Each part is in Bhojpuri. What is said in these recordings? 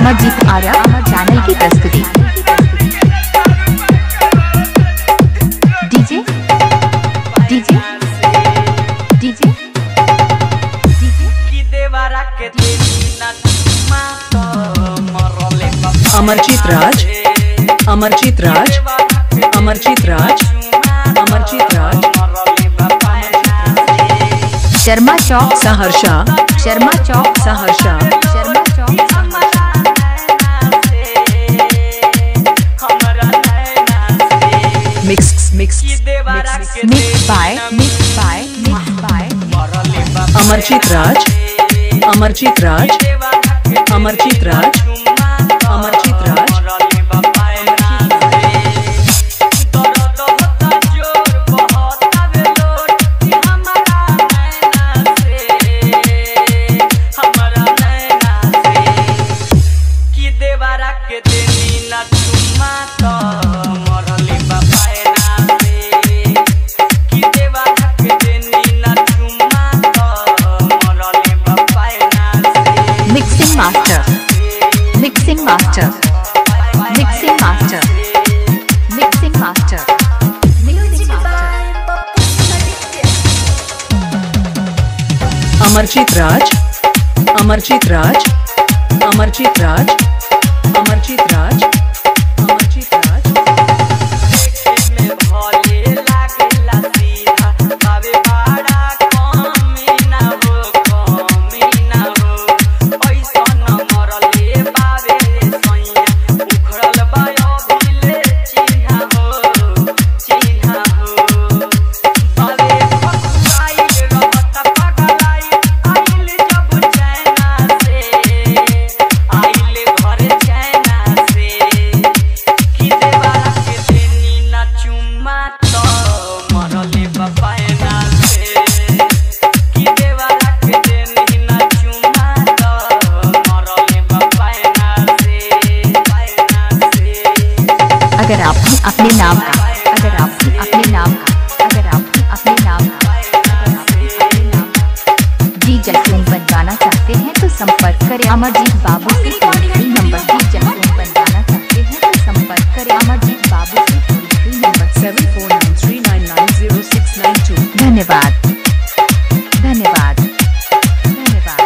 अमरजीत आर्या चैनल की प्रस्तुति। DJ DJ DJ Amarjeet Raj, Amarjeet Raj, Amarjeet Raj, Amarjeet Raj, Sharma Chowk Saharsa, Sharma Chowk Saharsa, Sharma Chowk mix mix mix by Amarjeet Raj, Amarjeet Raj, Amarjeet Raj, Amarjeet Raj, mixing master mixing master mixing master mixing master mixing master Amarjeet Raj, Amarjeet Raj, Amarjeet Raj, Amarjeet Raj, Amarjeet Raj, अगर आप भी अपने नाम का अगर आप भी अपने नाम का अगर आप भी अपने नाम का अगर आप भी अपने नाम का डीजे ट्यून बनवाना चाहते हैं तो संपर्क करें अमरजीत बाबू से। Toll free number DJ tune बनवाना चाहते हैं तो संपर्क करें अमरजीत बाबू से। Toll free number 7493990692। धन्यवाद धन्यवाद धन्यवाद।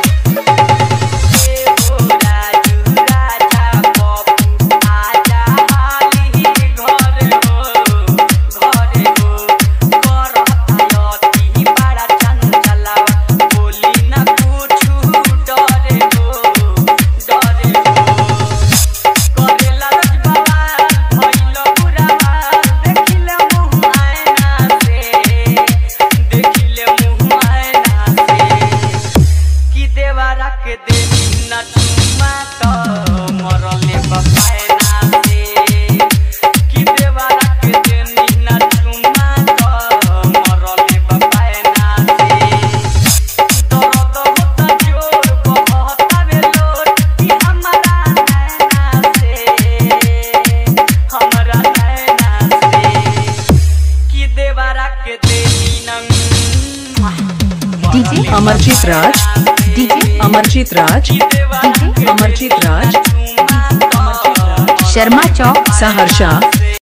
DJ Amarjeet Raj, DJ Amarjeet Raj, DJ Amarjeet Raj, Sharma Chowk Saharsa,